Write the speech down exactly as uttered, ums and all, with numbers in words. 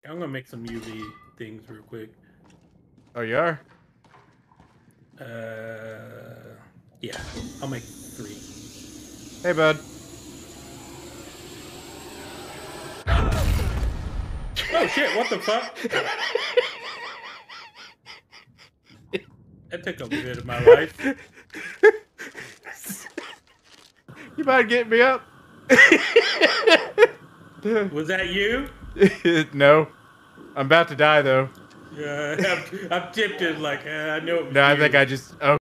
I'm gonna make some U V things real quick. Oh, you are? Uh, yeah, I'll make three. Hey, bud. Oh shit! What the fuck? That took a bit of my life. You might get me up. Was that you? No. I'm about to die, though. Yeah, I'm, I'm tempted. Like uh, I know it was No, I you. think I just... Oh.